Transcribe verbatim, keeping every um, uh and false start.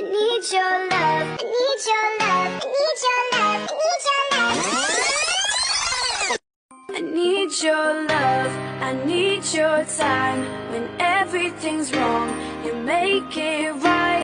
need your love, I need your love, I need your love, I need your love. I need your love, I need your time. When everything's wrong, you make it right.